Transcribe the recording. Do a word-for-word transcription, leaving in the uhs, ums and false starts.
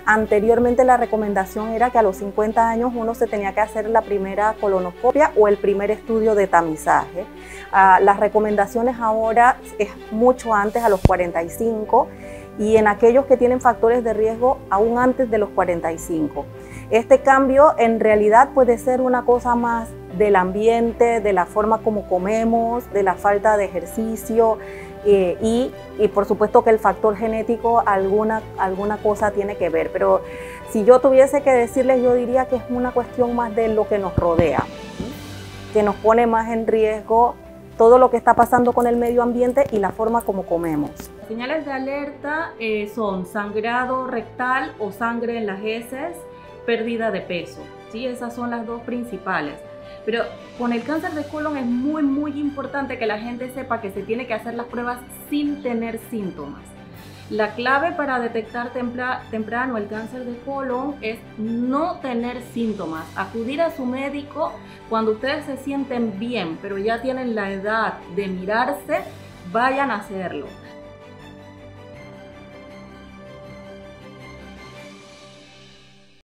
Anteriormente la recomendación era que a los cincuenta años uno se tenía que hacer la primera colonoscopia o el primer estudio de tamizaje. Uh, las recomendaciones ahora es mucho antes, a los cuarenta y cinco, y en aquellos que tienen factores de riesgo aún antes de los cuarenta y cinco. Este cambio en realidad puede ser una cosa más del ambiente, de la forma como comemos, de la falta de ejercicio, eh, y, y por supuesto que el factor genético alguna, alguna cosa tiene que ver. Pero si yo tuviese que decirles, yo diría que es una cuestión más de lo que nos rodea, que nos pone más en riesgo todo lo que está pasando con el medio ambiente y la forma como comemos. Señales de alerta eh, son sangrado rectal o sangre en las heces, pérdida de peso, ¿sí? Esas son las dos principales. Pero con el cáncer de colon es muy muy importante que la gente sepa que se tiene que hacer las pruebas sin tener síntomas. La clave para detectar temprano el cáncer de colon es no tener síntomas, acudir a su médico cuando ustedes se sienten bien, pero ya tienen la edad de mirarse, vayan a hacerlo.